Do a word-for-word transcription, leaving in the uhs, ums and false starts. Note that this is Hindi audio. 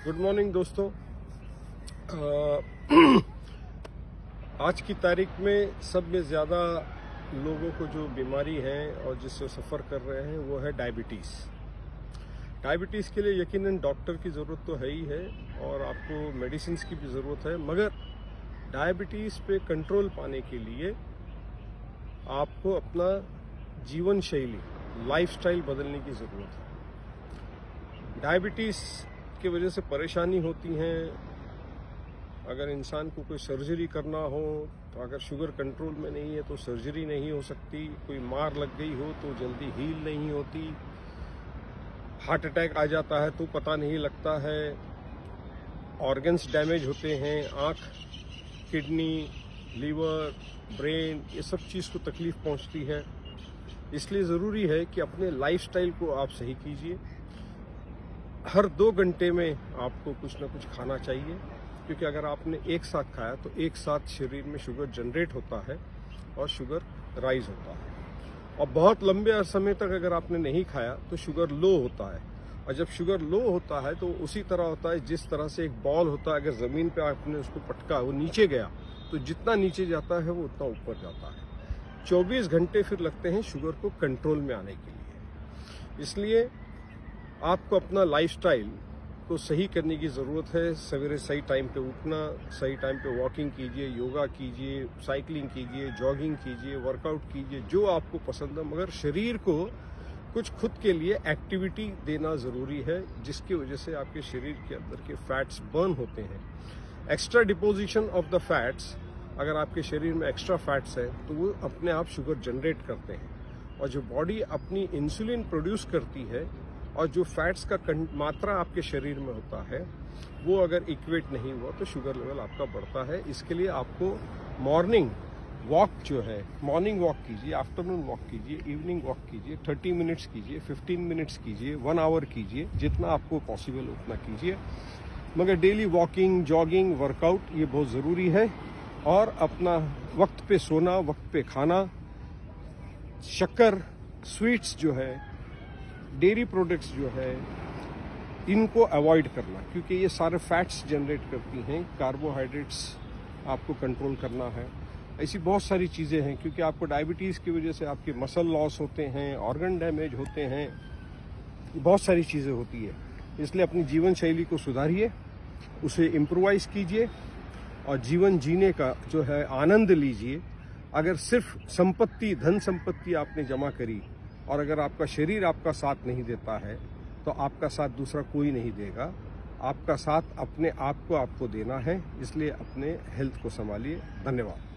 गुड मॉर्निंग दोस्तों। आ, आज की तारीख में सब में ज़्यादा लोगों को जो बीमारी है और जिससे सफ़र कर रहे हैं वो है डायबिटीज़। डायबिटीज़ के लिए यकीनन डॉक्टर की ज़रूरत तो है ही है और आपको मेडिसिन की भी ज़रूरत है, मगर डायबिटीज़ पे कंट्रोल पाने के लिए आपको अपना जीवन शैली, लाइफस्टाइल बदलने की ज़रूरत है। डायबिटीज़ की वजह से परेशानी होती हैं। अगर इंसान को कोई सर्जरी करना हो तो अगर शुगर कंट्रोल में नहीं है तो सर्जरी नहीं हो सकती। कोई मार लग गई हो तो जल्दी हील नहीं होती। हार्ट अटैक आ जाता है तो पता नहीं लगता है। ऑर्गन्स डैमेज होते हैं, आँख, किडनी, लीवर, ब्रेन, ये सब चीज़ को तकलीफ पहुंचती है। इसलिए ज़रूरी है कि अपने लाइफस्टाइल को आप सही कीजिए। हर दो घंटे में आपको कुछ ना कुछ खाना चाहिए, क्योंकि अगर आपने एक साथ खाया तो एक साथ शरीर में शुगर जनरेट होता है और शुगर राइज होता है। और बहुत लंबे समय तक अगर आपने नहीं खाया तो शुगर लो होता है, और जब शुगर लो होता है तो उसी तरह होता है जिस तरह से एक बॉल होता है। अगर ज़मीन पे आपने उसको पटका, वो नीचे गया तो जितना नीचे जाता है वो उतना ऊपर जाता है। चौबीस घंटे फिर लगते हैं शुगर को कंट्रोल में आने के लिए। इसलिए आपको अपना लाइफस्टाइल को सही करने की ज़रूरत है। सवेरे सही टाइम पे उठना, सही टाइम पे वॉकिंग कीजिए, योगा कीजिए, साइकिलिंग कीजिए, जॉगिंग कीजिए, वर्कआउट कीजिए, जो आपको पसंद है, मगर शरीर को कुछ खुद के लिए एक्टिविटी देना ज़रूरी है, जिसकी वजह से आपके शरीर के अंदर के फैट्स बर्न होते हैं। Extra deposition of the fats, अगर आपके शरीर में एक्स्ट्रा फैट्स है तो वो अपने आप शुगर जनरेट करते हैं, और जो बॉडी अपनी इंसुलिन प्रोड्यूस करती है और जो फैट्स का मात्रा आपके शरीर में होता है वो अगर इक्वेट नहीं हुआ तो शुगर लेवल आपका बढ़ता है। इसके लिए आपको मॉर्निंग वॉक जो है, मॉर्निंग वॉक कीजिए, आफ्टरनून वॉक कीजिए, इवनिंग वॉक कीजिए, थर्टी मिनट्स कीजिए, फिफ्टीन मिनट्स कीजिए, वन आवर कीजिए, जितना आपको पॉसिबल उतना कीजिए। मगर डेली वॉकिंग, जॉगिंग, वर्कआउट ये बहुत ज़रूरी है। और अपना वक्त पे सोना, वक्त पे खाना, शक्कर, स्वीट्स जो है, डेयरी प्रोडक्ट्स जो है, इनको अवॉइड करना, क्योंकि ये सारे फैट्स जनरेट करती हैं। कार्बोहाइड्रेट्स आपको कंट्रोल करना है। ऐसी बहुत सारी चीज़ें हैं, क्योंकि आपको डायबिटीज़ की वजह से आपके मसल लॉस होते हैं, ऑर्गन डैमेज होते हैं, बहुत सारी चीज़ें होती है। इसलिए अपनी जीवन शैली को सुधारिए, उसे इम्प्रोवाइज़ कीजिए और जीवन जीने का जो है आनंद लीजिए। अगर सिर्फ संपत्ति, धन संपत्ति आपने जमा करी और अगर आपका शरीर आपका साथ नहीं देता है तो आपका साथ दूसरा कोई नहीं देगा। आपका साथ अपने आप को आपको देना है। इसलिए अपने हेल्थ को संभालिए। धन्यवाद।